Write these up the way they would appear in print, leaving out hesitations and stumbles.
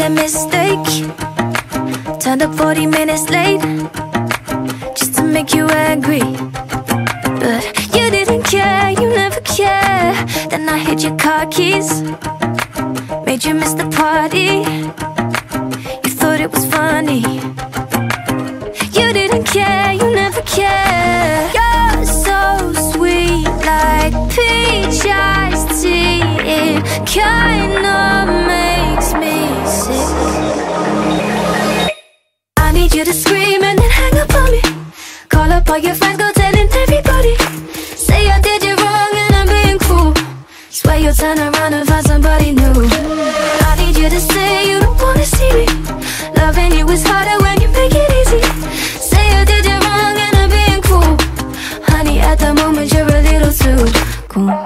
a mistake. Turned up 40 minutes late just to make you angry. But you didn't care, you never care. Then I hid your car keys, made you miss the party. You thought it was funny. You didn't care, you never care. You're so sweet, like peach iced tea. It kinda makes me sick. I need you to scream and then hang up on me. Call up all your friends, go telling everybody. Say I did you wrong and I'm being cruel. Swear you'll turn around and find somebody new. I need you to say you don't wanna see me. Loving you is harder when you make it easy. Say I did you wrong and I'm being cruel. Honey, at the moment you're a little too cool.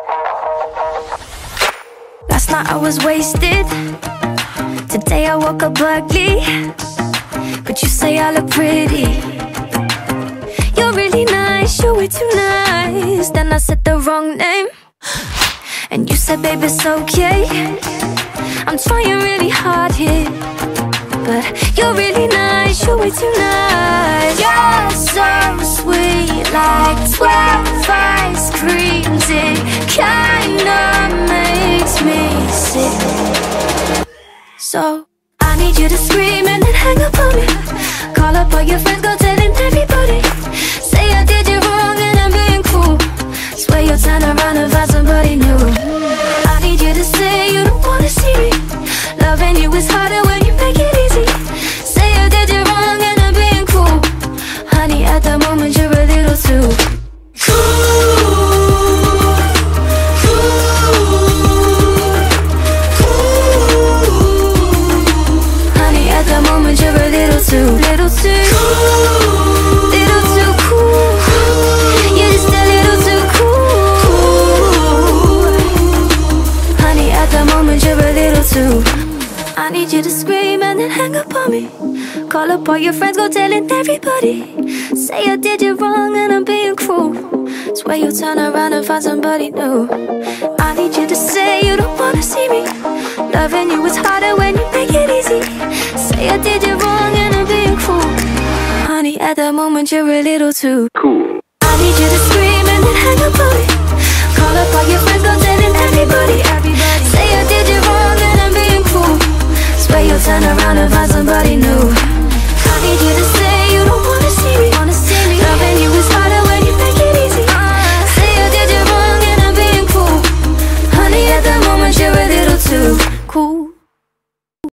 Last night I was wasted. Today I woke up ugly. But you say I look pretty. You're really nice, you're way too nice. Then I said the wrong name and you said, babe, it's okay. I'm trying really hard here, but you're really nice, you're way too nice. You're so sweet, like 12 ice creams. It kinda makes me sick. So I need you to scream and then hang up on me. Call up all your friends, go telling everybody. Say I did you wrong and I'm being cruel. Swear you'll turn around and find somebody new. I need you to say you don't wanna see me. Loving you is harder when you make it easy. Say I did you wrong and I'm being cruel. Honey, at the moment you're a little too little too cool. You're just a little too cool. Honey, at the moment you're a little too. I need you to scream and then hang up on me. Call up all your friends, go telling everybody. Say I did you wrong and I'm being cruel. Swear you'll turn around and find somebody new. I need you to say you don't wanna see me. Loving you is harder when you make it easy. Say I did you wrong and I'm being cruel. Honey, at the moment you're a little too cool.